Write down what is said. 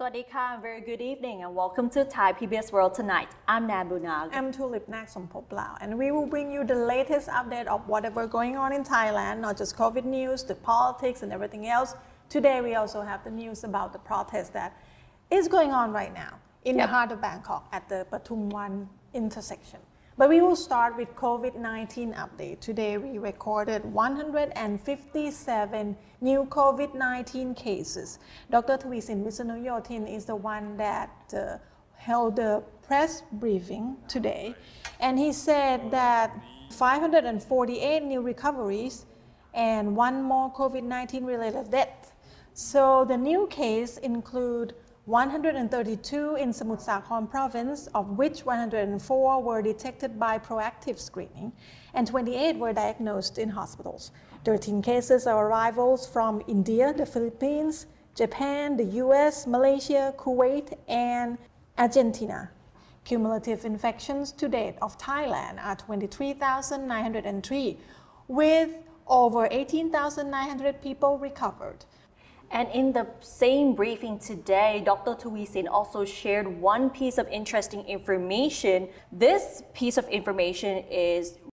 Sawadika, very good evening and welcome to Thai PBS World Tonight. I'm Nan Bunag. I'm Tulip Nak Sompoplao, and we will bring you the latest update of whatever going on in Thailand, not just COVID news, the politics and everything else. Today we also have the news about the protest that is going on right now in the heart of Bangkok at the Pathumwan intersection. But we will start with COVID-19 update. Today we recorded 157 new COVID-19 cases. Dr. Taweesin Visanuyothin is the one that held the press briefing today. And he said that 548 new recoveries and one more COVID-19 related death. So the new case include 132 in Samut Sakhon province, of which 104 were detected by proactive screening, and 28 were diagnosed in hospitals. 13 cases are arrivals from India, the Philippines, Japan, the US, Malaysia, Kuwait, and Argentina. Cumulative infections to date of Thailand are 23,903, with over 18,900 people recovered. And in the same briefing today, Dr. Taweesin also shared one piece of interesting information. This piece of information is